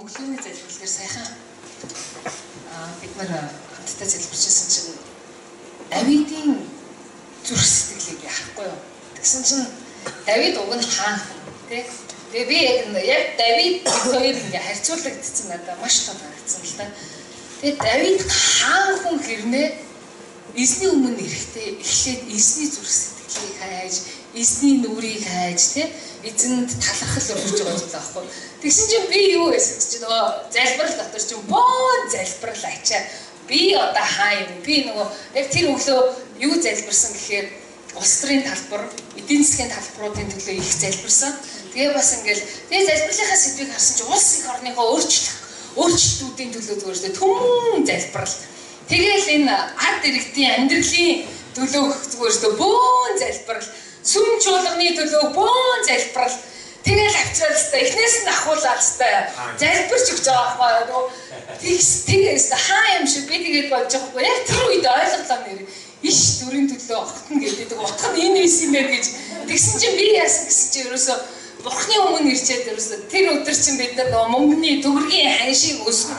өглөөний залбирлаар сайхан бид нар хамтдаа залбирчсан чинь Давидын зүрх сэтгэлийг харахгүй юу. Тэгсэн чинь Давид уг нь хаан тий. Тэгээ би яг Давид хоёр ингээ харьцуулагдсан надад маш том харагдсан л та. Тэгээ Давид хаан хүн хэрнээ эзний өмнө ирэхдээ эхлээд эзний зүрх сэтгэлийг хайж, эзний нүрийг хайж тий эзэнд талархал өргөж байгаа зүйл аахгүй. Тэгсэн чинь би юу гэсэн чинь нөгөө залбирал дотор чинь боо залбирал ачаа. Би одоо хаа юм. Би нөгөө яг тэр өглөө юу залбирсан гэхээр улс төрийн талбар, эдийн засгийн талбаруудын төлөө их залбирсан. Тэгээ бас ингээл тэгээ залбирлынхаа сэдвийг харсан чинь улс их орныхоо өөрчлөлтүүдийн төлөө зүгээр төмөн залбирал. Тэгээл энэ ард иргэдийн амьдралын төлөө зүгээр бөөн залбирал, сүм чуулганы төлөө бөөн залбирал. Тэгээл авчрал та эхнээс нь ахуулаад та залбирч өгч байгаа байхгүй. Тэгээс хаа юм шиг би тэгээд бодож байгаа байхгүй. Яг тэр үед ойлголоо нэр иш дүрийн төлөө огтно гэдэг. Утга нь энэ биш юм байна гэж. Тэгсэн чинь би яасан гэсэн чинь ерөөсө Бурхны өмнө ирчээд ерөөсө тэр өдөр чинь бид нар нөгөө мөнгөний төгрөгийн ханшийг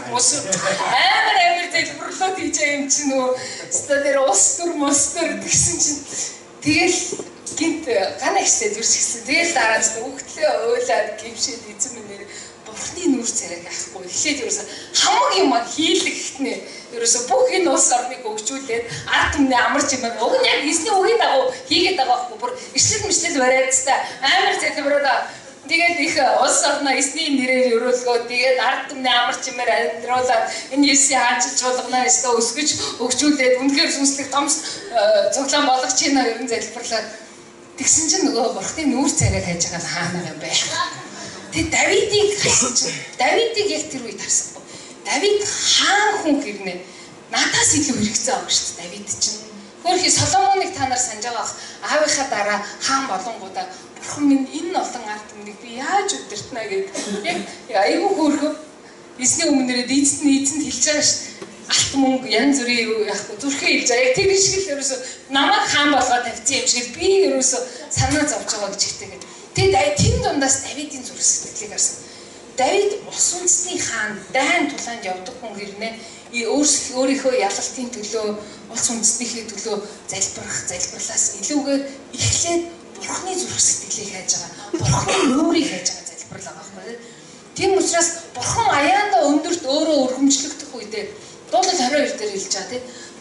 амар залбирлууд хийж байгаа юм чинь нөгөө өстө тэр ус төр тэгсэн чинь тэгэл гинт ганагстай зүрсгсэн. Тэгэл дараа нь өгтлээ ойлаад гимшээд эзэн минь Бурхны нүр царайг авахгүй. Эхлээд ерөөсө хамаг юм хийлгэхтнээ ерөөсө бүх энэ улс орныг хөгжүүлээд ард түмний амар чимээ уг нь яг эзний үгийн дагуу хийгээд байгаа байхгүй. Бүр ишлэл бариад та амар залбираад тэгээд их улс орноо эзний нэрээр өрөөлгөө тэгээд ард түмний амар чимээр амьдруулаад энэ Есүсийн хаанчилж болгоно өстө өсгөж хөгжүүлээд үнэхээр сүнслэг том цуглаан болгож чина ерэн залбирлаа. Тэгсэн чинь нөгөө Бурхны нүур царайг хайж байгаа нь хаана юм бэ? Тэгээ Давидыг харсан чинь Давидыг яг тэр үед харсангүй. Давид хаан хүн гэрнээ надаас илүү хэрэгцээ байгаа шүү дээ Давид чинь. Хөрхи Соломоныг та нар санаж байгаа аавынхаа дараа хаан болонгуудаа Бурхан минь энэ олон ард түмнийг би яаж удирдна гэдэг яг айгүй хөөрхөө эзний өмнөрөө эзэнд хэлж байгаа шүү дээ. Алт мөнгө янз бүрийн яахгүй зүрхээ хэлж байгаа. Яг тэр шиг л ерөөсө намайг хаан болгоод тавьсан юм шиг би ерөөсө санаа зовж байгаа гэж хэлдэг. Тэгээд тэн дундаас Давидын зүрх сэтгэлийг харсан. Давид ус үндэсний хаан дайн тулаанд явдаг хүн гэрнээ өөрийнхөө ялалтын төлөө улс үндэснийхээ төлөө залбирлаас илүүгээр эхлээд Бурхны зүрх сэтгэлийг хайж байгаа. Бурхны нүрийг хайж байгаа залбирал байгаа байхгүй. Тийм учраас Бурхан аяанда өндөрт өөрөө өргөмжлөгдөх үедээ Дуулал 22 дээр хэлж байгаа тийм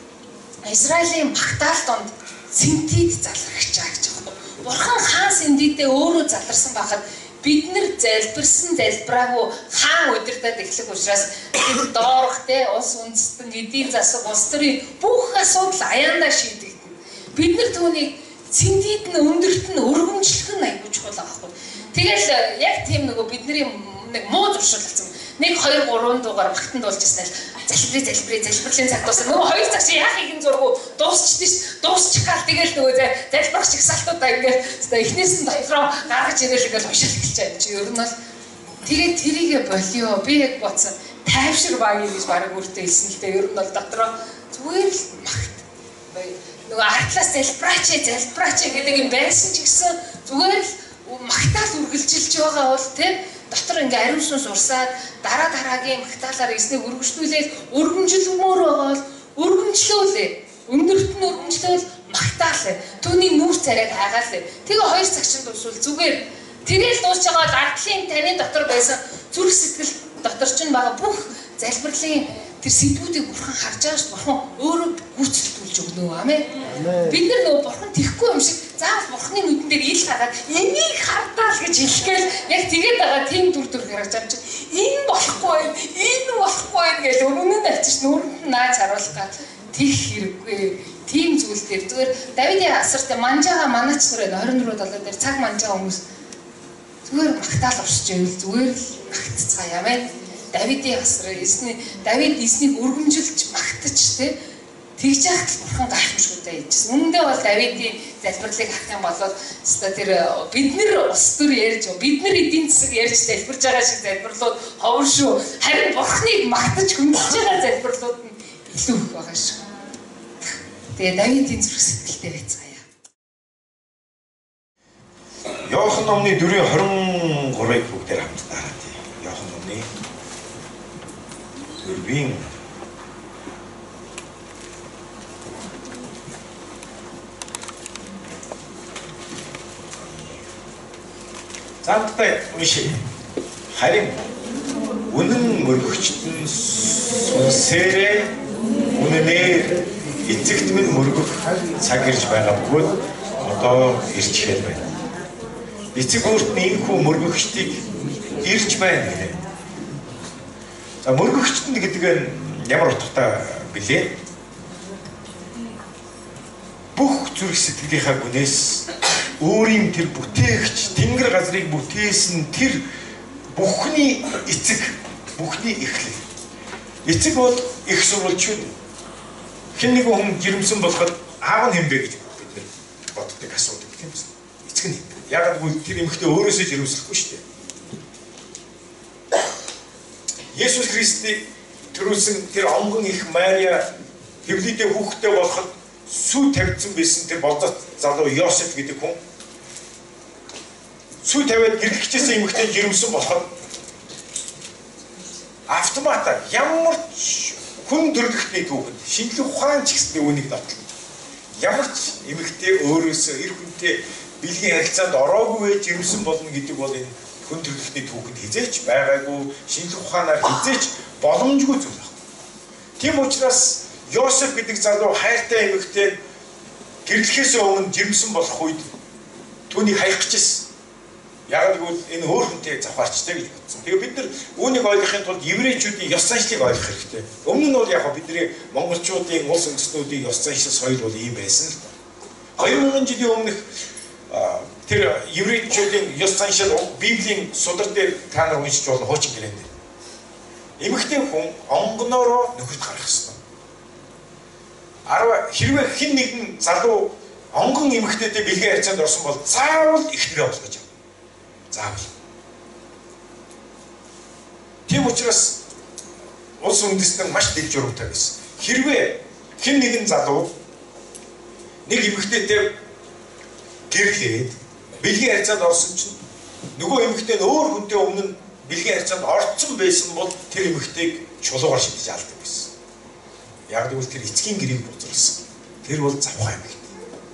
Израилийн Магтаал донд Синтид залрагч байгаа гэж байна. Бурхан хаан Синтидээ өөрөө заларсан байхад бид нар залбирсан залбираагүй хаан удирдаад эхлэх учраас тэр доорх те улс үндэстэн эдийн засаг улс төрийн бүх асуудал аяандаа шийдэгдэнэ. Бид нар түүнийг Синтид нь өндөрт нь өргөмжлөх нь аягүй чухал байхгүй. Тэгэл яг тийм нөгөө бидний нэг муу зуршуулсан 1 2 3 дугаар багтанд болж ирсэн л залбирлын цаг дуусна. Нөгөө хоёр цаг чи яах юм зургу дуусчих гал тэгэл нөгөө залбирах чигсалтуудаа ингээд эхнээс нь дотроо гаргаж ирээл ингээд уншил эхэлж байгаа юм чи ер нь бол тэгээд тэрийгэ болио би яг бодсон тайвшир баг гэж баг өөртөө хэлсэн л дээ ер нь бол дотроо зүгээр л магт нөгөө артлаас залбираач гэдэг юм байсан ч гэсэн зүгээр л магтаал үргэлжилж байгаа бол тийм дотор ингээ ариун сүнс урсаад дараагийн магтаалаар эзнийг өргөжлүүлээд өргөмжлөмөр байгаа бол өргөмжлүүлээ. Өндөрт нь өргөмжлөөл магтаалаа. Түүний нүур царайг хаагаалаа. Тэгээ хоёр цагшин дуусвал зүгээр тэрэл дуусч байгаа бол ардлын таны дотор байсан зүрх сэтгэл дотор ч байгаа бүх залбирлын тэр сэдвүүдийг Бурхан харж байгаа шүү. Бурхан өөрөө гүйцэлдүүлж өгнө. Амен. Бид нар нөгөө Бурхан тэхгүй юм шиг заавал Бурханы нүдэн дээр ил хагаад энийг хардаа л гэж хэлгээл яг тэгээд байгаа тийм дүр гаргаж байгаа чинь энэ болохгүй гэж өмнө нь авчиж нүрэнд нааж харуулах гад тийх хэрэггүй. Тийм зүйл дээр зүгээр Давидын асартай манжаага манач нөрөө 24 доллар дээр цаг манжаага хүмүүс зүгээр магтаал оршиж байвал зүгээр л магтцгаая. Амен. Давидын асар Давид эзнийг өргөмжилж магтаж те тэгж яхад Бурхан гайхамшигтай хийжсэн. Үүндээ бол Давидын залбирлыг харах юм бол тэр бид нар улс төр ярьж бид нар эдийн засаг ярьж залбирж байгаа шиг залбирлууд ховор шүү. Харин Бурханыг магтаж хүндэж байгаа залбирлууд нь илүү их байгаа шүү. Тэгээ Давидын зүрх сэтгэлтэй байцгаая. Иохан номны 4:23-ыг бүгдээр хамт гараад. Иохан номны Дөрвийн Замтай уншия. Харин үнэн мөргөгчт нь сүнсээрээ үнэнээр эцэгт минь мөргөх цаг ирж байгаа бөгөөд одоо ирчихэл байна. Эцэг өөрт нь энэхүү мөргөгчдийг ирж байна гэнэ. За мөргөгчт нь гэдэг нь ямар утгатай билээ? Бүх зүрх сэтгэлийнхаа гүнээс өөрийн тэр бүтээгч тэнгэр газрыг бүтээсэн тэр бүхний эцэг, бүхний эхлэл. Эцэг бол их сурвалжууд. Хэн нэгэн хүн жирэмсэн болоход аав нь хэмбэ гэж бид нар боддог асуудаг тийм үү? Эцэг нь. Яг л тэр эмэгтэй өөрөөсөө жирэмслэхгүй шүү дээ. Есүс Христийг төрүүлсэн тэр онгон их Мария Хевлидээ хүүхдтэй болоход сүү тавьсан байсан тэр болзот залуу Йосеф гэдэг хүн сүү тавиад гэрлэгчээсээ эмэгтэй жирэмсэн болоход автоматар ямар ч хүн төрлөختний түүхэнд шинжлэх ухаан ч гэсэн үүнийг давтал. Ямар ч эмэгтэй өөрөөсөө эр хүнтэй бэлгийн харилцаанд ороогүй жирэмсэн болно гэдэг бол энэ хүн төрлөختний түүхэнд хизээч байгаагүй, шинжлэх ухаанаар хизээч боломжгүй зүйл байна. Тийм учраас Йосеф гэдэг залуу хайртай эмэгтэй гэрлэхээс өмнө жирэмсэн болох үед түүнийг хаях гэжсэн. Яг л энэ өөр хүнтэй завхаарчтай гэж бодсон. Тэгээ бид нар үүнийг ойлгохын тулд еврейчүүдийн ёс заншлыг ойлгох хэрэгтэй. Өмнө нь бол яг бидний монголчуудын улс үндэстнүүдийн ёс заншил соёл бол ийм байсан л да. 2000 жилийн өмнөх тэр еврейчүүдийн ёс заншил Библийн судар дээр та нар уншиж болно хуучин гэрээнд. Эмэгтэй хүн онгоноороо нөхөрт гарах ёстой. Хэрвээ хэн нэгэн залуу онгон эмэгтэйтэй бэлгийн харьцаанд орсон бол заавал ихнэрээ болгож авна. Заавал. Тийм учраас улс үндэстэн маш дэд журамтай байсан. Хэрвээ хэн нэгэн залуу нэг эмэгтэйтэй гэрлээд бэлгийн харьцаанд орсон чинь нөгөө эмэгтэй нь өөр хүнтэй өмнө нь бэлгийн харьцаанд орцсон байсан бол тэр эмэгтэйг чулуугаар шидэж алдаг байсан. Яг гэвэл тэр эцгийн гэрийг бузруулсан. Тэр бол завхаа эмэгтэй.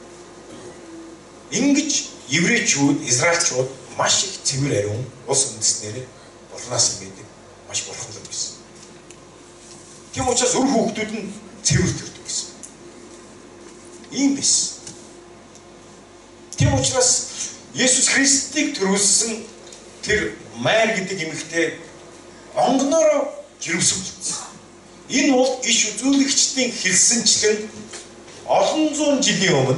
Ингэж еврейчүүд, израильчууд маш их цэвэр ариун улс үндэстнэрээ бурхнаас имээдэг маш бурханлаг байсан. Тийм учраас өр хүүхдүүд нь цэвэр төрдөг байсан. Ийм байсан. Тийм учраас Есүс Христийг төрүүлсэн тэр Мари гэдэг эмэгтэй онгоноороо жирэмсэн болсон. Энэ бол иш үзүүлэгчдийн хэлсэнчлэн олон зуун жилийн өмнө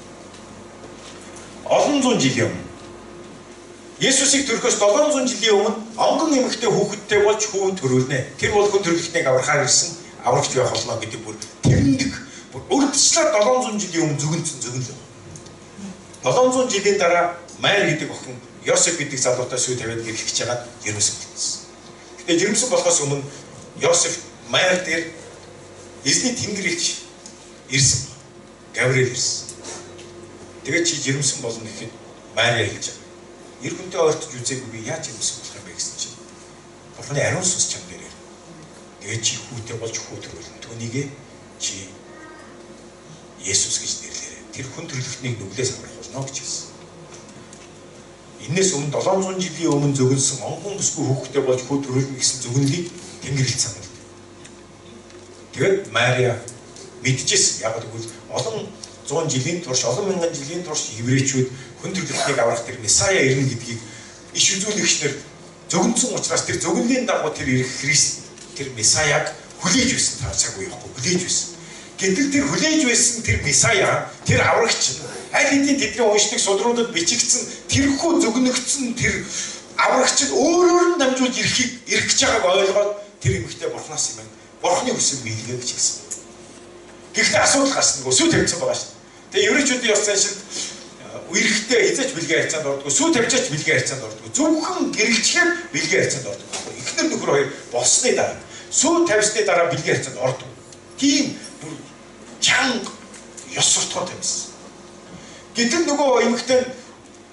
Есүсийг төрөхөөс 700 жилийн өмнө онгон эмэгтэй хүүхэдтэй болж хүүн төрүүлнэ. Тэр бол хүн төрлөختнийг аврахаар ирсэн аврагч байх болно гэдэг бүр тэрнэг бүр урдчлаа 700 жилийн өмнө зөгнөлөө. 700 жилийн дараа Мари гэдэг охин Йосеф гэдэг залуутай сүү тавиад гэрлэж байгаа жирэмсэн болсон. Гэтэ жирэмсэн болохоос өмнө Йосеф Мари дээр эзний тэнгэр илч ирсэн. Гавриэл ирсэн. Тэгээд чи жирэмсэн болно гэхэд Мари хэлж байгаа. Эр хүнтэй ойртож үзээгүй би яаж жирэмсэн болох юм бэ гэсэн чинь. Бурхны ариун сүнс чам дээр. Тэгээд чи хүүтэй болж хүү төрүүлнэ. Түүнийгээ чи Есүс гэж нэрлээрэй. Тэр хүн төрлөختнийг нүглээс аврах болно гэж хэлсэн. Энээс өмнө 700 жилийн өмнө зөгнсөн онгон бүсгүй хүүхдэд болж хүү төрүүлнэ гэсэн зөгнөлийг Тэнгэрлэл санал. Тэгээд Мария мэдчихсэн. Яг гэвэл олон 100 жилийн турш, олон мянган жилийн турш еврейчүүд хүн төрлөختнийг аврах тэр Месая ирнэ гэдгийг иш үзүүлэгчнэр зөгнсөн учраас тэр зөгнөлийн дагуу тэр ирэх Христ тэр Месаяг хүлээж байсан цаг үе явахгүй хүлээж байсан. Гэтэл тэр хүлээж байсан тэр Месая тэр аврагч аль хэдийн тэдний уншдаг судруудад бичигдсэн тэрхүү зөгнөгдсөн тэр аврагч нь өөрөөр нь дамжуулж ирэх гэж байгааг ойлгоод тэр эмэгтэй бурхнаас юм байна. Бурхны хүсэл биелгээ гэж хэлсэн. Гэхдээ асуудал гарсан нөгөө сүү тавьсан байгаа шүү. Тэгээ еврейчүүдийн ёс заншилд үерхтэй хязгаарч бэлгийн харьцаанд ордог. Сүү тавьчаач бэлгийн харьцаанд ордог. Зөвхөн гэрэлчгээр бэлгийн харьцаанд ордог. Эхнэр нөхөр хоёр болсны дараа сүү тавьсны дараа бэлгийн харьцаанд ордог. Тийм бүр чанга ёс суртахуунтай байсан. Гэтэл нөгөө эмэгтэй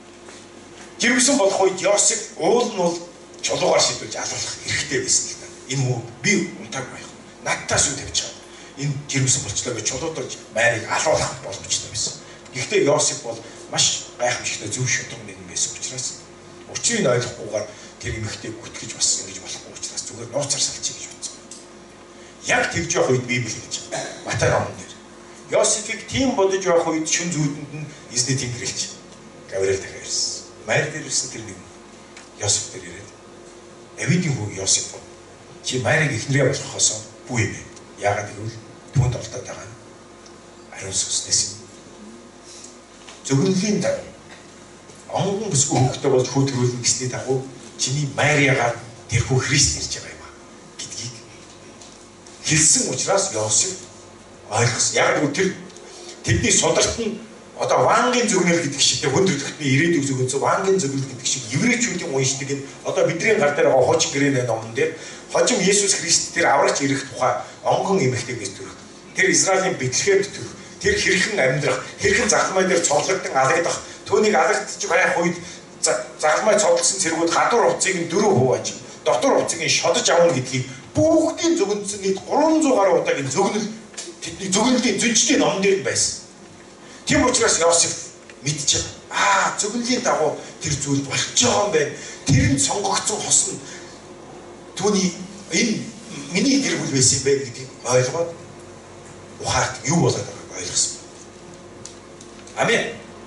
жирэмсэн болох үед Йосеф уул нь бол чулуугаар шийдүүлж алуулах хэрэгтэй байсан л да. Энэ муу би унтааг байх. Надтай шүү тавьж байгаа. Энэ жирэмсэн болчлоо гэж чулуудаж Марийг алуулах боломжтой байсан. Гэхдээ Йосеф бол маш гайхамшигтай зөв шударга нэгэн байсан учраас учрыг ойлгохгүйгээр тэр эмэгтэйг гүтгэж бас ингэж болохгүй учраас зүгээр нууцаар салчих гэж бодсон. Яг тэгж явах үед Библи хэлж байгаа. Матай номон дээр Йосефийг тийм бодож явах үед шүн зүйдэнд нь эзний Тэнгэрлэгч Гавриэл дахиад ирсэн. Мари дээр ирсэн тэр нэг Йосеф дээр ирээд Давидын хүү Йосеф чи Марийг эхнэрээ болгохоос үгүй ээ. Яагаад гэвэл түүнд олдоод байгаа нь ариун сүнснээс юм. Зөвгөнлийн дагуу онгон бүсгүй хөвгтэй болж хүү төрүүлнэ гэсний дагуу чиний Мариагаар тэр хүү Христ ирж байгаа юм а гэдгийг хэлсэн учраас Йосеф ойлгосон. Яг л тэр тэдний сударт нь одоо вангийн зөвгнөл гэдэг шиг хүн төрлөختний ирээдүйг зөвгөнсөн вангийн зөвгнөл гэдэг шиг еврейчүүдийн уншдаг энэ одоо бидний гар дээр байгаа хожим гэрээний номон дээр хожим Есүс Христ тэр аврагч ирэх тухай онгон эмэгтэйгээс төрөх. Тэр Израилийн Бэтлехемд төрөх. Тэр хэрхэн амьдрах, хэрхэн загламай дээр цоглогдсон алагдах, түүнийг алагдчих байх үед загламай цоглосон цэргүүд гадуур хувцсыг нь 4 хувааж, дотор хувцсыг нь шодож авна гэдгийг бүгдийн зөвгөнсөн нийт 300 гаруй удаагийн зөвгнөл тэдний зөвгнөлийн зүнчлийн номон дээр байсан. Тийм учраас Йосеф мэдчихэв. Зөвгөнлийн дагуу тэр зүйл болж байгаа юм байна. Тэр нь сонгогдсон хос нь түүний энэ миний гэр бүл байсан юм байна гэдгийг ойлгоод ухаард юу болоод байгааг ойлгосон. Амен.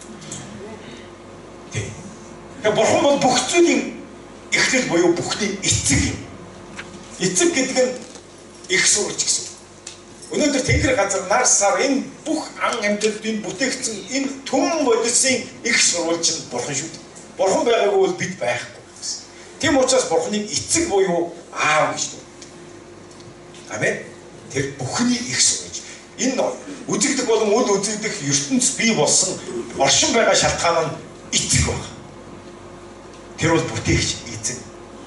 Тэгээ бурхан бол бүх зүйлийн эхлэл буюу бүхний эцэг юм. Эцэг гэдэг нь их сурч гэсэн. Өнөөдөр Тэнгэр газар нар сар энэ бүх ан амьтдын бүтээгдсэн энэ түмэн бодисын их сурвалж нь бурхан шүү дээ. Бурхан байгаагүй бол бид байхгүй гэсэн. Тийм учраас бурханыг эцэг буюу аав гэж дууддаг. Амен. Тэр бүхний их сурвалж. Энэ үзэгдэх болон үл үзэгдэх ертөнц бий болсон оршин байгаа шалтгаан нь эцэг байна. Тэр бол бүтээгч эцэг.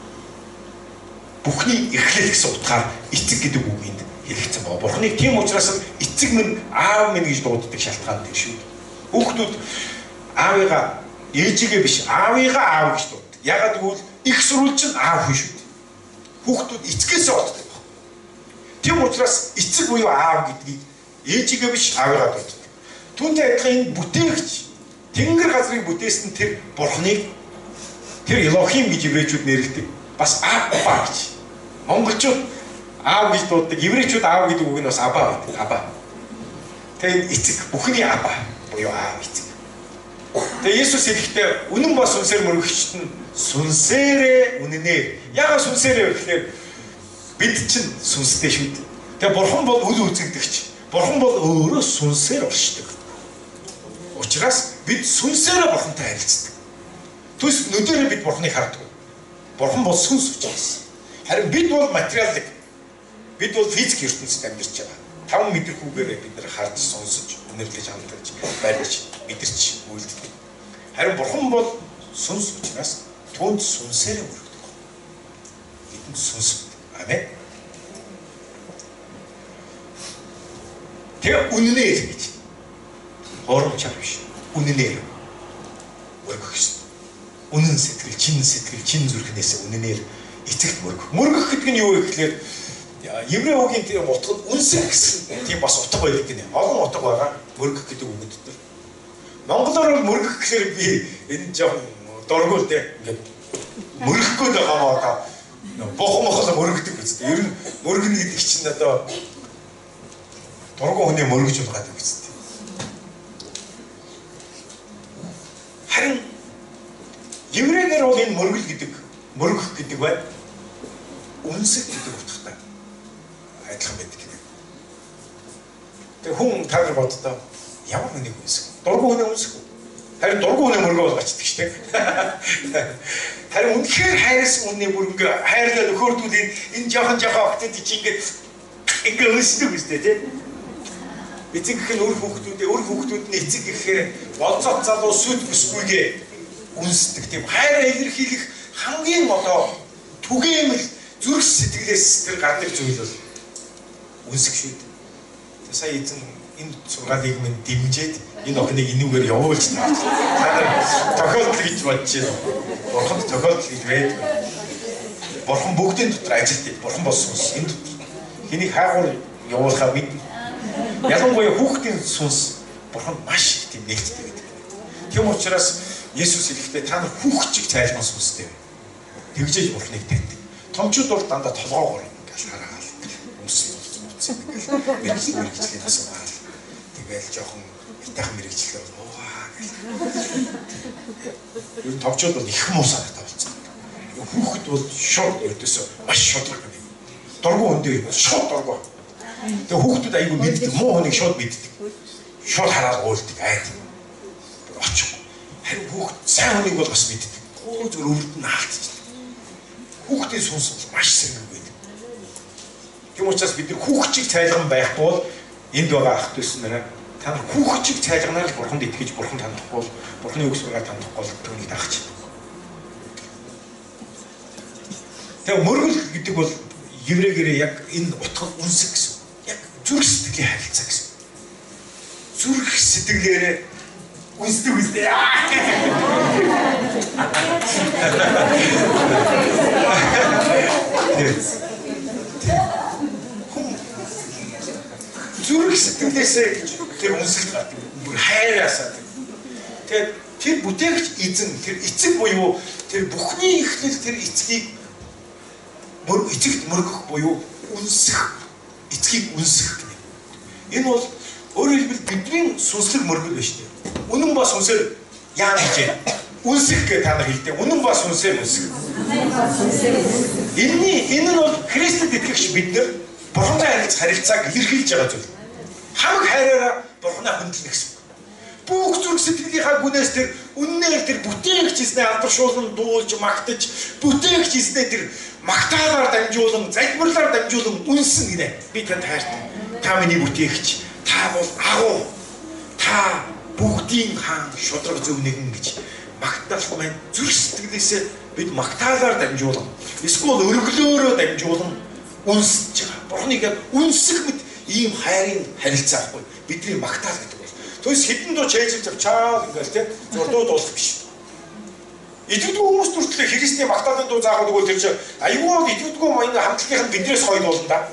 Бүхний эхлэл гэсэн утгаар эцэг гэдэг үгэнд хэлэгдсэн байна. Бурханыг тийм учраас эцэг минь аав минь гэж дууддаг шалтгаан тэр шүү. Хүүхдүүд аавыгаа ээжигээ биш аавыгаа аав гэж дууддаг. Ягаад гэвэл их сурвалж нь аав хүн шүү. Хүүхдүүд эцгээс боддог. Тийм учраас эцэг буюу аав гэдгийг ээжигээ биш аавыгаа дууддаг. Түүнтэй адилхан энэ бүтээгч Тэнгэр газрыг бүтээсэн тэр бурханыг тэр Элохим гэж еврейчүүд нэрлэдэг. Бас Абба гэж. Монголчууд аав гэж дууддаг. Еврейчүүд аав гэдэг үг нь бас Аба гэдэг. Аба. Тэгээд эцэг бүхний Аба буюу аав эцэг. Тэгээд Есүс хэлэхдээ үнэн ба сүнсээр мөрөгчт нь сүнсээрээ үнэнээр. Яагаад сүнсээрээ вэ гэхээр бид чинь сүнстэй шүү дээ. Тэгээд бурхан бол үл үзэгдэгч. Бурхан бол өөрөө сүнсээр оршдог. Учираас бид сүнсээрээ бурхантай харилцдаг. Түс нүдэрээ бид бурханыг хардаг. Бурхан бол сүнс учраас. Харин бид бол материалик. Бид бол физик ертөнцид амьдарч байгаа. 5 мэдрэхүүгээрээ бид нар харж сонсож, үнэрлэж хамтарч, барьж, мэдэрч үйлддэг. Харин бурхан бол сүнс учраас түүнд сүнсээрээ өргөдөг. Бидэнд сүнс. Амен. Тэгээ үнэнээр гэж. Хоромчаар биш. Үнэнээр өргөх гэсэн. Үнэн сэтгэл, чин зүрхнээс үнэнээр эцэгт мөргөх. Мөргөх гэдэг нь юу вэ гэхээр еврей үгийн тэр утга нь үнсэх гэсэн тийм бас утга байдаг гинэ. Олон утга байгаа. Мөргөх гэдэг үгэнд дээр. Монголоор мөргөх гэхээр би энэ жоохон дургуул дээ. Ингээд мөргөхгүй байгаа одоо бохомохол мөргөдөг үстэй. Ер нь мөргөнө гэдэг чинь одоо дургуул хүний мөргөж байгаа гэдэг үстэй. Харин еврейнэр бол энэ мөргөх гэдэг бай үнсэх гэдэг утгатай адилхан байдаг юм. Тэгээ хүн таар боддоо ямар нэг үнсэх. Дургуй хүний үнсэх. Харин дургуй хүний мөргөө болгочдөг шүү дээ. Харин үнэхээр хайрсан хүний мөргөө хайрлал өхөрдүүл энэ жоохон октод чи ингээд үнсдэг үстэй тий. Эцэг гэх нь үр хүүхдүүд нь эцэг гэхээр болцоо залуу сүд бүсгүйгээ үнсдэг тийм хайраа илэрхийлэх хамгийн одоо түгээмэл зүрх сэтгэлээс тэр гардаг зүйл бол үнсэх шүү дээ. Тэгээ сая эзэн энэ сургаалыг минь дэмжиж энэ охиныг энүүгээр явуулж таа. Тохиолдол гэж бодож байна. Бурханд тохиолдол гэж байдаг. Бурхан бүгдийн дотор ажилтдаг. Бурхан болсон сүнс энэ дотор. Хэнийг хаагур явуулахаа мэднэ. Ялангуяа хүүхдийн сүнс Бурхан маш их тийм нээлттэй байдаг. Тийм учраас Есүс хэлэхдээ та нар хүүхчиг цайлган сүнстэй. Тэгжээж Бурханыг таньдаг. Томчууд бол дандаа толгоогоор ингээл хараагаал. Өмсөн болсон ингээл мэрэгжлийн асуугаал. Тэгэл жоохон итах мэрэгчлээ бол уугаа гэл. Юу томчууд бол их муу санаатай болсон. Хүүхэд бол шууд өрдөөсөө маш шудраг юм. Дургу өндөө юм. Шууд дургу. Тэгээ хүүхдүүд айгүй мэддэг. Муу хүнийг шууд мэддэг. Шууд хараад уйлдаг айд. Очих. Харин хүүхд сайн хүнийг бол бас мэддэг. Гоо зөв өвөрд нь хаалтчихдаг. Хүүхдийн сүнс бол маш сэрэг байдаг. Тийм учраас бид нар хүүхчиг цайлган байх бол энд байгаа ах дүүс нараа та нар хүүхчиг цайлганаар Бурханд итгэж Бурхан танахгүй бол Бурханы үгс байгаа танахгүй бол түүнийг дагч. Тэгээ мөргөл гэдэг бол еврейгээрээ яг энэ утга үнсэг гэсэн. Яг зүрх сэтгэлийн харилцаа гэсэн. Зүрх сэтгэлээрээ үнсдэг үстэй. Зүрх сэтгэлээсээ тэр үнсэлт гардаг. Бүр хайраасаа. Тэгээд тэр бүтээгч эзэн тэр эцэг буюу тэр бүхний эхлэл тэр эцгийг эцэгт мөргөх буюу үнсэх эцгийг үнсэх гэнэ. Энэ бол өөрөөр хэлбэл бидний сүнслэг мөргөл байна шүү дээ. Үнэн ба сүнсээр яа гэж үнсэх гэж та нар хэлдэг. Үнэн ба сүнсээр үнсэх. Энэ нь бол Христэд итгэгч бид нар Бурхантай харилцааг илэрхийлж байгаа зүйл. Хамаг хайраараа Бурханаа хөндлөнө гэсэн. Бүх зүрх сэтгэлийнхаа гүнээс тэр үннээр тэр бүтээгч эзнээ алдаршуулан дуулж магтаж бүтээгч эзнээ тэр магтаалаар дамжуулан залбирлаар дамжуулан үнсэн гинэ. Би танд хайртай. Та миний бүтээгч. Та бол агуу. Та бүгдийн хаан шудраг зөв нэгэн гэж магтаал маань зүрх сэтгэлээсээ бид магтаалаар дамжуулан эсвэл өргөлөөрөө дамжуулан үнсэж байгаа. Бурхныг яг үнсэх мэт ийм хайрын харилцаа ахгүй. Бидний магтаал гэдэг бол. Түүнээс хэдэн дуу чэйжж авчаал ингээл тийм зурдуу дуулах биш. Итгэдэг хүмүүс төртлөө Христийн магтаалын дуу заахад өгөөл тэр чинь аюул итгэдэггүй маань хамтлагийнх нь биднээс хойд болно да.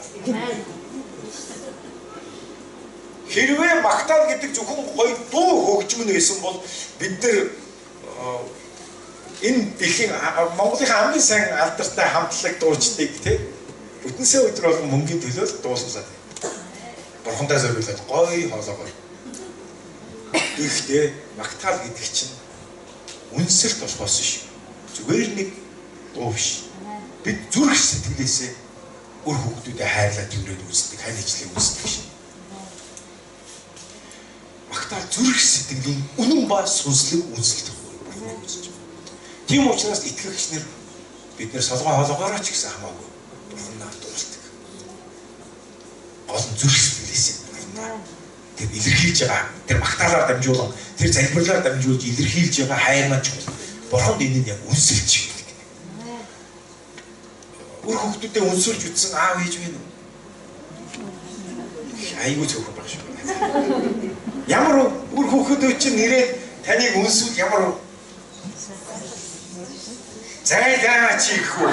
Хэрвээ магтаал гэдэг зөвхөн гоё дуу хөгжмөн байсан бол бид нар энэ дэлхийн Монголын хамгийн сайн алдартай хамтлаг дуучдыг тийм бүтэнсээ өдөр болгон мөнгөний төлөө дуулуулад Бурхантай зориулаад гоё хоолоогоор. Гэхдээ магтаал гэдэг чинь үнсэлт болохоос биш. Зүгээр нэг дуу биш. Бид зүрх сэтгэлээсээ үр хөвгүүдээ хайрлаад тэмрээд үздэг, хань ижлийг үздэг шин. Магтаал зүрх сэтгэлийн үнэн ба сүнслэг үнсэлт Бурханыг үзэж байна. Тийм учраас итгэгч нар бид нэр солгоо хоолоогоороо ч гэсэн хамаагүй Бурханаа дуулдаг. Гол нь зүрх сэтгэлээсээ тэр илэрхийлж байгаа тэр магтаалаар дамжуулан тэр залбирлаар дамжуулж илэрхийлж байгаа хайр маань чухал. Бурханд энэ нь яг үнсэлж байдаг. Үр хөвгтүүдэд үнсүүлж үтсэн аав ээж минь айгүй зөвхөн байх шүү. Ямар үр хөвгтүүд чинь нэрээ таныг үнсүүл ямар зайлаа чихүү.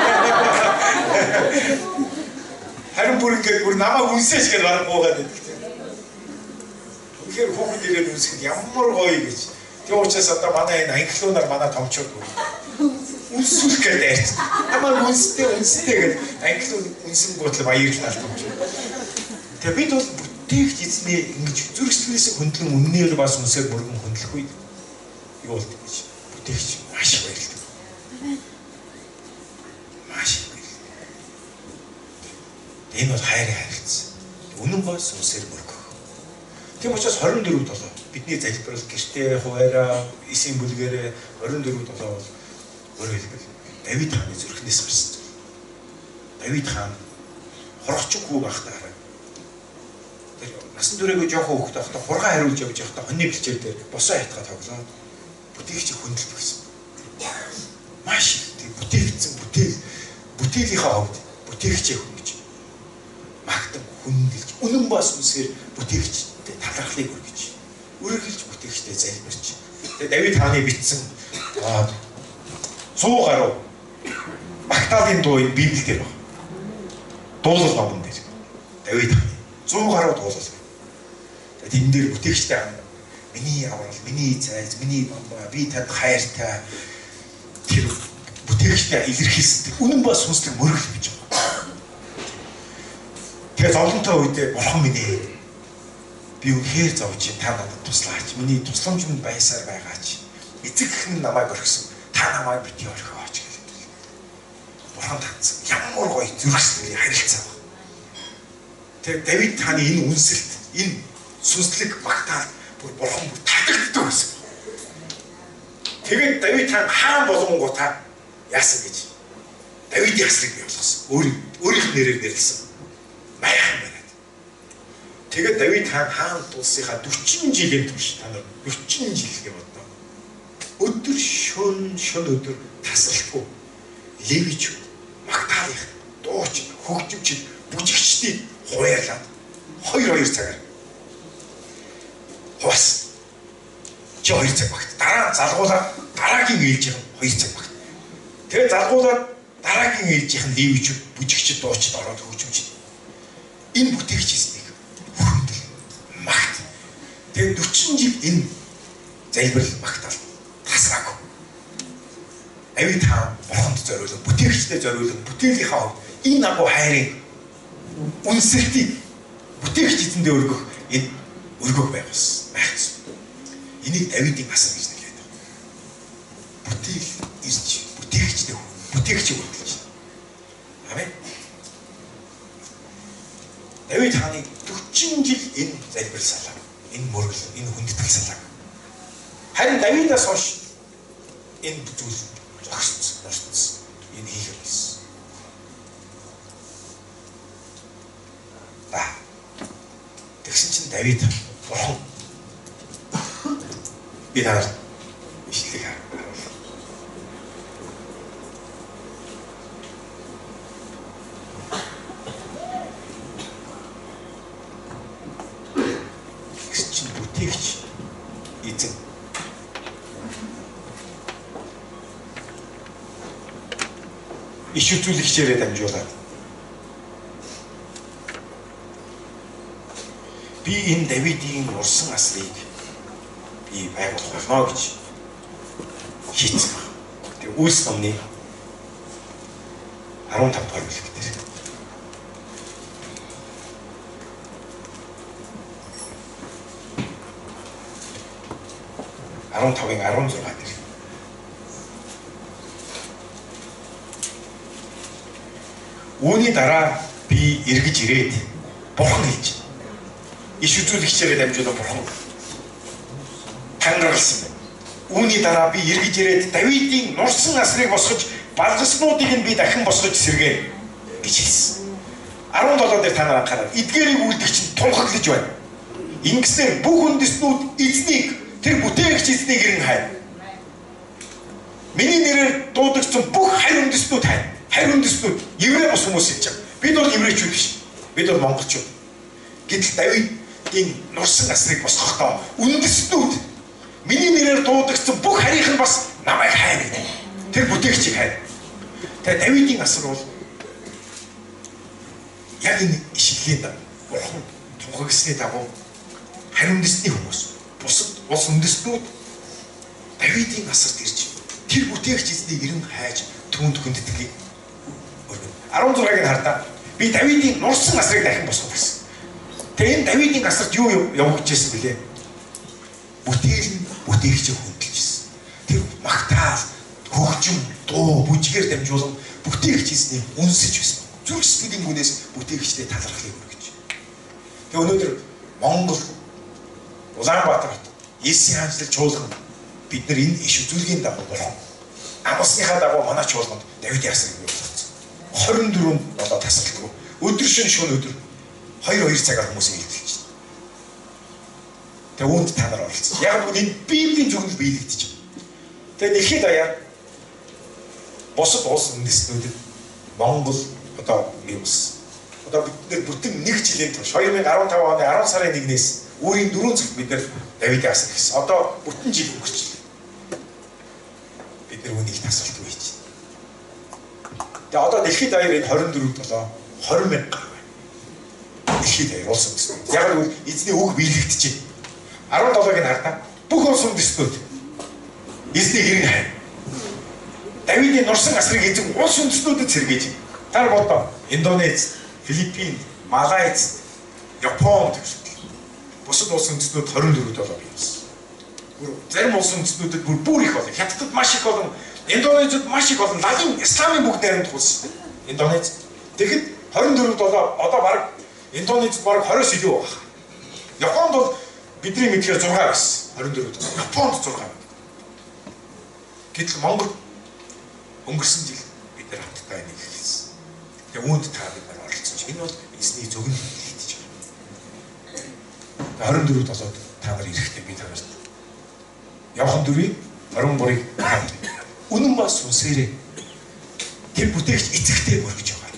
Харин бүр ингээд бүр намайг үнсэж гэж барах гоогаад байдаг. Тэгэхээр хүүхэд ирээд үнсэхэд ямар гоё гэж. Тийм учраас одоо манай энэ анхлуунаар манай томчууд үнсүүлэх гэдэг айц. Намайг үнстэй гэж анхлуун үнсэн гутлаа баярлалаа томчууд. Тэгээ бид бол бүтээгч эзний ингэж зүрх сэтгэлээс хөндлөн үннээр бас үнсээр бүргэн хөндлөх үед юу болдог гэж. Бүтээгч маш баярлалаа. Маш баярлалаа. Энэ бол хайрын харилцаа. Үнэн ба сүнсээр бүргэх. Тийм учраас 24/7 бидний залбирал гэртээ хуваараа эсийн бүлгээрээ 24/7 бол өөрөөр хэлбэл Давид хааны зүрхнээс гарсан. Давид хаан хорхочих хүү байхдаа тэр насан туршигаа жоохон хөвгт байхдаа хургаа хариулж явж байхдаа хоньны бэлчээр дээр босоо хайтгаа тоглоод бүтээгчийг хөндлөлт гэсэн. Маш их бүтээгдсэн бүтээлийнхаа хувьд бүтээгчээ хөнгөж магтан хүндэлж үнэн ба сүнсээр бүтээгчтэй талархлыг өргөж үргэлж бүтээгчтэй залбирч. Тэгээ Давид хааны бичсэн 100 гаруй Магдалины дуу Библиэл дээр байна. Дуулал номон дээр. Давид хааны 100 гаруй дуулал. Тэгээд энэ дээр бүтээгчтэй миний аврал, миний цайз, миний бамбаа, би танд хайртай тэр бүтээгчтэй илэрхийлсэн. Үнэн ба сүнслэг мөргөл гэж байна. Тэгээд зовлонтой үедээ бурхан минь ээ би үнэхээр зовж та надад туслаач. Миний тусламж минь байсаар байгаач. Эцэг хэн намайг орхисон. Та намайг битгий орхиооч гэдэг. Бурхан татсан. Ямар гоё зүрхсэтгэлийн харилцаа байна. Тэгээд Давид хааны энэ үнсэлт, энэ сүнслэг магтаал бурхан бүр татагддаг байсан. Тэгээд Давид хаан болгонгуудаа яасан гэж Давид ясрыг бий болгосон. Өөрийнх нь нэрээр нэрлсэн. Майхан бариад. Тэгээд Давид хаан тулсынхаа 40 жилийн турш та нар 40 жил гэж бодно. Өдөр шөн өдөр тасралтгүй левич магтаалын дууч хөгжимчд бүжигчдийг хуяалаад 2 цагаар хwas чи 2 цаг багт дараа залгуулаад дараагийн ээлжийн 2 цаг багт тэгээд залгуулаад дараагийн ээлжийн левич бүжигчд дуучид ороод хөгжимчд энэ бүтээгч эснийг хүртэл магт тэгээд 40 жил энэ залбирал магтаал тасраагүй. Давид хаан бурханд зориулсан бүтээгчдэд зориулсан бүтээлийнхаа энэ агуу хайрын үнсэлтийг бүтээгч эзэндээ өргөх энэ өргөх байгаас майхсан. Энийг Давидын асар гэж нэрлэдэг. Бүтээл ирж бүтээгчтэй бүтээгчийг хөдөлж. Амен. Давид хааны 40 жил энэ залбирал салаа. Энэ мөргөл, энэ хүндэтгэл салаа. Харин Давидаас хойш энэ зүйл зогссон. Энэ хийх юмс. Тэгсэн чинь Давид бурхан би нарт ишлэг харуул. Тэгсэн чинь бүтээгч эзэн иш үзүүлэгчээрээ дамжуулаад би энэ Давидын урсан асрыг би байгуулах болно гэж хийцэн. Тэгээ Үлс номны 15 дугаар бүлэг дээр. Аронтавын 16 дээр. Үүний дараа би эргэж ирээд бурхан хэлж иш үзүүлэгчээрээ дамжуулан бурхан тангаралсан байна. Үүний дараа би эргэж ирээд Давидын нурсан асрыг босгож балгаснуудыг нь би дахин босгож сэргээн гэж хэлсэн. 17 дээр та нар анхаарал. Эдгээрийг үлдэгч нь тунхаглаж байна. Ингэснээр бүх үндэстнүүд эзнийг тэр бүтээгч эзнийг ирэн хайна. Миний нэрээр дуудагдсан бүх харь үндэстнүүд хайна. Харь үндэстнүүд еврей бос хүмүүс хэлж байгаа. Бид бол еврейчүүд биш. Бид бол монголчууд. Гэтэл Давидын нурсан асрыг босгохдоо үндэстнүүд миний нэрээр дуудагдсан бүх харийнх нь бас намайг хайна гэдэг. Тэр бүтээгчийг хайна. Тэгээ Давидын асар бол яг энэ ишгэлээд бурхан тунхагсны дагуу харь үндэстний хүмүүс бусад улс үндэстнүүд Давидын асарт ирж тэр бүтээгч эзнийг ирэн хайж түүнд хүндэтгэлийг өргөнө. 16-ыг хардаа би Давидын нурсан асрыг дахин босгох гэсэн. Тэгээ энэ Давидын асарт юу явагдажсэн бэлээ? Бүтээл нь бүтээгчийг хүндэлжсэн. Тэр магтаал, хөгжим, дуу, бүжгээр дамжуулан бүтээгч эзнийг үнсэж байсан. Зүрх сэтгэлийн гүнээс бүтээгчтэй талархлыг өргөж. Тэгээ өнөөдөр Монгол, Улаанбаатар хот, Есийн хаанчлал чуулган бид нар энэ иш үзүүлгийн дагуу болох. Амсныхаа дагуу манай чуулганд Давидын асрыг болгоцсон. 24-нд болоо тасралтгүй. Өдөр шөнө өдөр 2 цагаар хүмүүсийг илтэлж байна. Тэгээ үүнд та нар оролцсон. Яг нь энэ Библийн зөвнөл биелэгдэж байна. Тэгээ нэхэд аяар босод улс үндэстнүүдэд Монгол одоо юус. Одоо бид нэр бүтэн 1 жилийн турш 2015 оны 10 сарын 1-ээс өөрийн 4 цагт бид нар Давидын асар гэсэн. Одоо бүтэн жил өнгөрчлээ. Бид нар үнийг тасралтгүй хийж байна. Тэгээ одоо дэлхийд даяар энэ 24/7 20,000 гаруй байна. Дэлхийд даяар улс үндэстнүүд. Яг л эзний үг биелэгдэж байна. 17-ыг нь хардаа. Бүх улс үндэстнүүд эзнийг хэрэг хайр. Давидын нурсан асрыг эзэн улс үндэстнүүдэд сэргээж байна. Та бодоо Индонез, Филиппин, Малайз, Япон гэх бусад улс үндэстнүүд 24/7 биелсэн. Зарим улс үндэстнүүдэд бүр их болон Хятадд маш их болон Индонезид маш их болон лагийн исламын бүгд найрамдах улс. Индонез. Тэгэхэд 24/7 одоо баг Индонезид баг 20-с илүү байна. Японд бол бидний мэдхээр 6 байсан. 24/7. Японд 6 байна. Гэтэл Монгол өнгөрсөн жил бид нар хамтдаа энийг хэлсэн. Тэгээ үүнд та бид нар оролцсон. Энэ бол эзний зөвгөн хэлж байгаа. 24/7-д та нар ирэхдээ бид нарт явхан дөрвийг 23-ыг хаад. Үнэн ба сүнсээрээ тэр бүтээгч эцэгтэй мөргөж байгаа.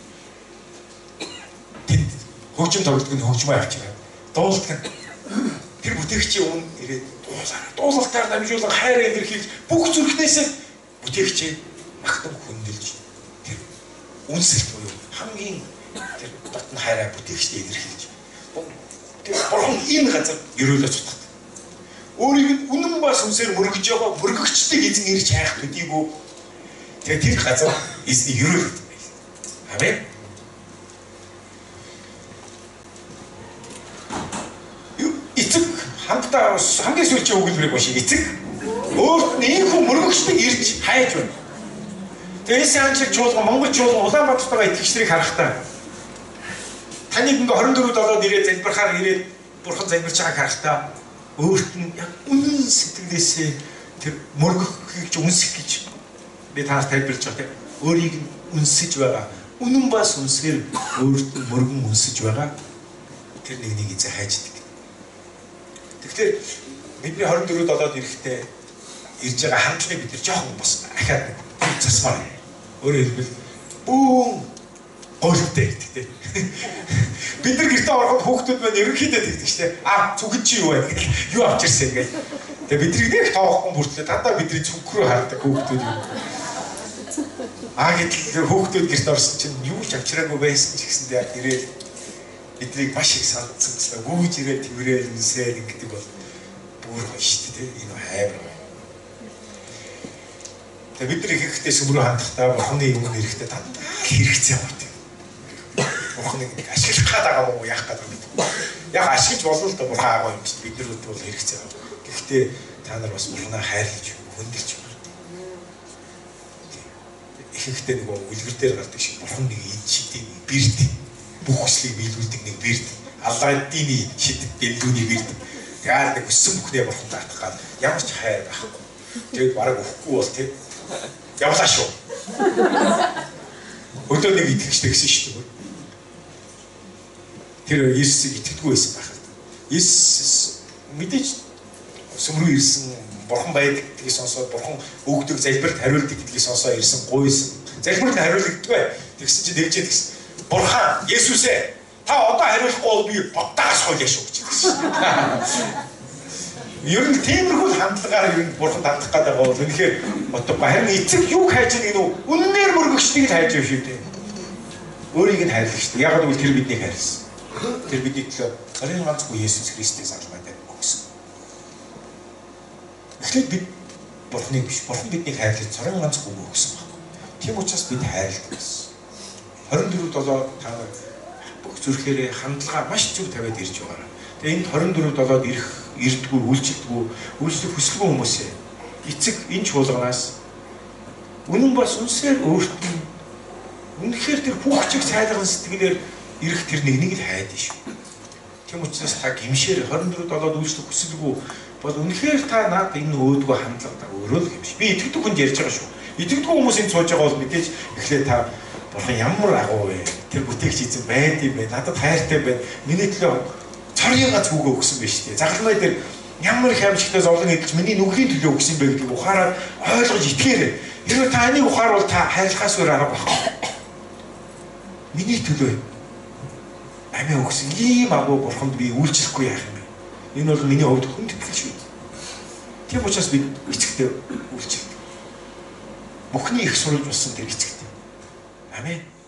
Тэнд хөгжим тоглолтын хөгжмөө авч байгаа. Дуулалт нь тэр бүтээгчийн өмнө ирээд дуулалтаар дамжуулан хайраа илэрхийлж бүх зүрхнээсээ бүтээгчээ магтан хүндэлж тэр үнсэлт буюу хамгийн тэр дотн хайраа бүтээгчтэй илэрхийлж тэр бурхан энэ газар ерөөлөж утгад. Өөрийг нь үнэн ба сүнсээр мөргөж байгаа мөргөгчдийг эзэн ирж хайх төдийгүй тэгээ тэр газар эзний ерөөлөд байна. Амен. Эцэг хамтдаа хамгийн сүүлчийн өгүүлбэрийг уншиг. Эцэг өөрт нь ийм хүн мөргөгчдийг ирж хайж байна. Тэгээ Санчиг чуулган, Монгол чуулган Улаанбаатартайгаа итгэгчдийг харахтаа таныг ингээ 24/7-д ирээд залбирахаар ирээд бурхан залбирч байгааг харахтаа өөрт нь яг үнэн сэтгэлээсээ тэр мөргөхийг үнсэх гэж би танаас тайлбарлаж байгаа тийм. Өөрийг нь үнсэж байгаа. Үнэн ба сүнсээр өөрт нь мөргөн үнсэж байгаа. Тэр нэг эзэн хайждаг. Тэгэхээр бидний 24/7-д ирэхдээ ирж байгаа хандлагыг бид нар жоохон бас ахаад засмаар. Өөрөөр хэлбэл бүүн гойлтой гэдэг тийм. Бид нар гэртээ ороход хүүхдүүд маань ерөнхийдөө тэгдэг шүү дээ. Зүгэж чи юу вэ гэх юу авч ирсэн гэж. Тэгээ бидний нэг тоохгүй бүртлээ дандаа бидний зүг рүү хардаг хүүхдүүд юм. Гэтэл хүүхдүүд гэрт орсон чинь юу ч авчираагүй байсан ч гэсэндээ яг ирээд эдрийг маш их сандсан гэсэн. Гүйж ирээд тэрэл үнсээд ингэдэг бол бүр гоё шүү дээ. Энэ хайр. Тэгээ бид нар ихэхдээ сүмрүү хандахтаа бурхны өмнө ирэхдээ дандаа хэрэгцээ байна. Бурхныг ашиглах гээд байгаа мó яах гээд байна. Яг ашиглаж болно л да бурхан аагаа юм чинь бид нар бол хэрэгцээ байна. Гэхдээ та нар бас бурхнаа хайрлаж хөндлөж байна. Ихэхдээ нөгөө үлгэр дээр гардаг шиг бурхан нэг эд шидийн бэрд бүх хүслийг биелүүлдэг нэг бэрд алладины шидэд дэлгүүний бэрд. Тэгээд нэг өссөн бүхнээ бурхан таатах гад ямар ч хайр байхгүй. Тэгээд бараг өөхгүй бол тийм явлаа шүү. Өдөө нэг итгэжтэй гэсэн шүү дээ. Тэр Иесусыг итгэдэггүй байсан байх л. Иесус мэдээж сүмрүү ирсэн бурхан байдаг гэдгийг сонсоод бурхан өгдөг залбирт хариулдаг гэдгийг сонсоод ирсэн гуйсан. Залбирт хариулагддаг. Тэгсэн чинь дэржээд гэсэн. Бурхан Иесусээ та одоо хариулахгүй бол би бодтаагаас хойно шүү гэж хэлсэн. Ер нь тиймэрхүү хандлагаар ер нь бурханд хандах гэдэг бол үнэхээр бодоггүй. Харин эцэг юу хайж байгааг нь үннээр мөргөгчдгийг хайж байгаа шүү дээ. Өөрийг нь хайрлах шүү дээ. Яг л тэр биднийг хайрлсан. Тэр бидний төлөө царийн ганцгүй Есүс Христос албатай өгсөн. Эхлээд бид бурхныг биш, бурхан биднийг хайрлаж царийн ганцгүй өгсөн байна. Тийм учраас бид хайрладаг гэсэн. 24/7 та бүх зүрхээрээ хандлага маш зөв тавиад ирж байгаа. Тэгээ энд 24/7-д ирдэггүй, үйлчлэх хүсэлгүй хүмүүсээ эцэг энэ чуулганаас үнэн ба сүнсээр өөрт нь үнэхээр тэр хүүхчиг цайлган сэтгэлээр ирэх тэр нэг л хайдаг шүү. Тийм учраас та гимшээр 24/7-д үйлчлэх хүсэлгүй бол үнэхээр та над энэ өөдгөө хандлагатай өөрөө л гимш. Би итгэдэг хүнд ярьж байгаа шүү. Итгэдэг хүмүүсийн сууж байгаа бол мэдээж эхлээд та бурхан ямар агуу вэ? Тэр бүтээгч эзэн байд юм бэ? Надад хайртай байна. Миний төлөө цорын гац үгээ өгсөн байж тээ. Загламай дээр ямар их амьжигтай зовлон эдэлж миний нүглийн төлөө өгсөн бэ гэдгийг ухаараад ойлгож итгээрэй. Хэрвээ та энийг ухаарвал та хайрлахаас өөр арга байхгүй. Миний төлөө амиа өгсөн ийм агуу бурханд би үйлчлэхгүй яах юм бэ? Энэ бол миний хувьд хүндэтгэл шүү. Тийм учраас бид эцэгтэй үйлчлэв. Бүхний их сурж болсон тэр эцэгтэй. Амен.